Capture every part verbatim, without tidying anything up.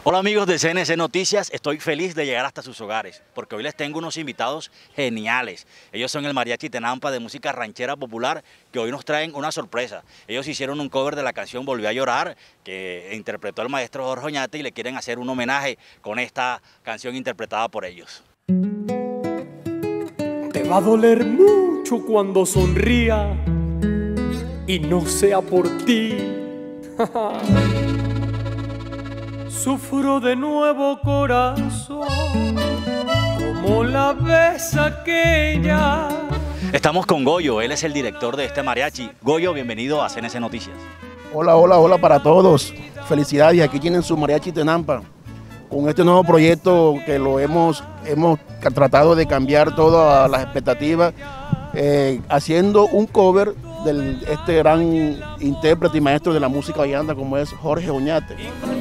Hola amigos de C N C Noticias, estoy feliz de llegar hasta sus hogares porque hoy les tengo unos invitados geniales. Ellos son el Mariachi Tenampa de música ranchera popular que hoy nos traen una sorpresa. Ellos hicieron un cover de la canción Volví a llorar que interpretó el maestro Jorge Oñate y le quieren hacer un homenaje con esta canción interpretada por ellos. Te va a doler mucho cuando sonría y no sea por ti. Sufro de nuevo corazón, como la vez aquella. Estamos con Goyo, él es el director de este mariachi. Goyo, bienvenido a C N C Noticias. Hola, hola, hola para todos. Felicidades, aquí tienen su Mariachi Tenampa. Con este nuevo proyecto que lo hemos, hemos tratado de cambiar todas las expectativas, eh, haciendo un cover de este gran intérprete y maestro de la música vallenata como es Jorge Oñate.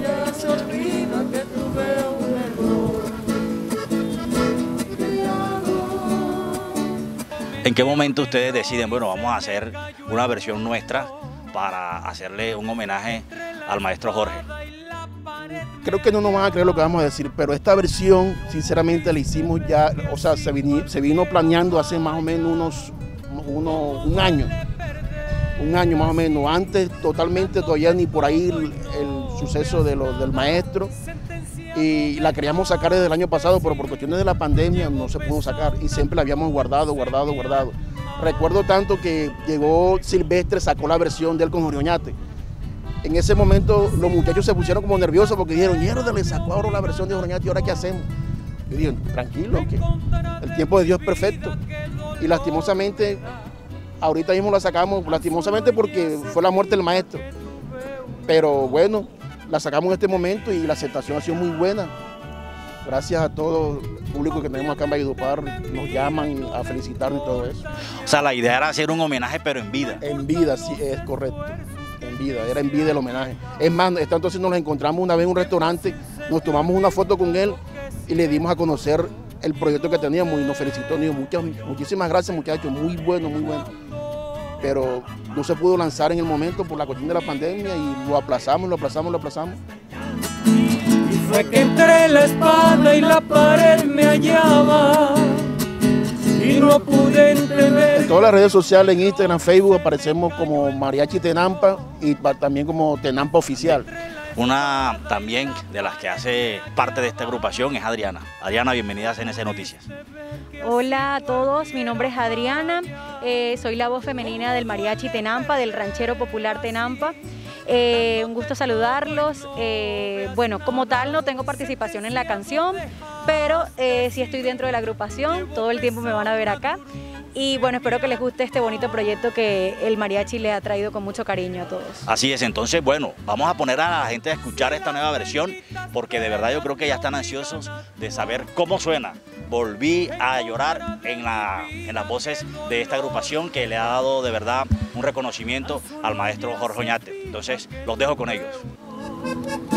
¿En qué momento ustedes deciden, bueno, vamos a hacer una versión nuestra para hacerle un homenaje al maestro Jorge? Creo que no nos van a creer lo que vamos a decir, pero esta versión, sinceramente, la hicimos ya, o sea, se vino, se vino planeando hace más o menos unos, unos un año, un año más o menos. Antes, totalmente, todavía ni por ahí el, el suceso de lo, del maestro. Y la queríamos sacar desde el año pasado, pero por cuestiones de la pandemia no se pudo sacar y siempre la habíamos guardado, guardado, guardado. Recuerdo tanto que llegó Silvestre, sacó la versión de él con Jorge Oñate. En ese momento los muchachos se pusieron como nerviosos porque dijeron, mierda, le sacó ahora la versión de Jorge Oñate, ¿y ahora qué hacemos? Yo dije, tranquilo, que el tiempo de Dios es perfecto. Y lastimosamente, ahorita mismo la sacamos, lastimosamente porque fue la muerte del maestro. Pero bueno, la sacamos en este momento y la aceptación ha sido muy buena. Gracias a todo el público que tenemos acá en Valledupar, nos llaman a felicitarnos y todo eso. O sea, la idea era hacer un homenaje pero en vida. En vida, sí, es correcto. En vida, era en vida el homenaje. Es más, entonces nos encontramos una vez en un restaurante, nos tomamos una foto con él y le dimos a conocer el proyecto que teníamos y nos felicitó. Nos dijo, muchas, muchísimas gracias muchachos, muy bueno, muy bueno. Pero no se pudo lanzar en el momento por la cuestión de la pandemia y lo aplazamos, lo aplazamos, lo aplazamos. Y fue que entre la espada y la pared me hallaba y no pude entender. En todas las redes sociales, en Instagram, Facebook, aparecemos como Mariachi Tenampa y también como Tenampa Oficial. Una también de las que hace parte de esta agrupación es Adriana. Adriana, bienvenida a C N C Noticias. Hola a todos, mi nombre es Adriana, eh, soy la voz femenina del Mariachi Tenampa, del ranchero popular Tenampa. Eh, un gusto saludarlos. Eh, bueno, como tal no tengo participación en la canción, pero eh, sí estoy dentro de la agrupación, todo el tiempo me van a ver acá. Y bueno, espero que les guste este bonito proyecto que el mariachi les ha traído con mucho cariño a todos. Así es, entonces bueno, vamos a poner a la gente a escuchar esta nueva versión porque de verdad yo creo que ya están ansiosos de saber cómo suena. Volví a llorar en, la, en las voces de esta agrupación que le ha dado de verdad un reconocimiento al maestro Jorge Oñate. Entonces los dejo con ellos.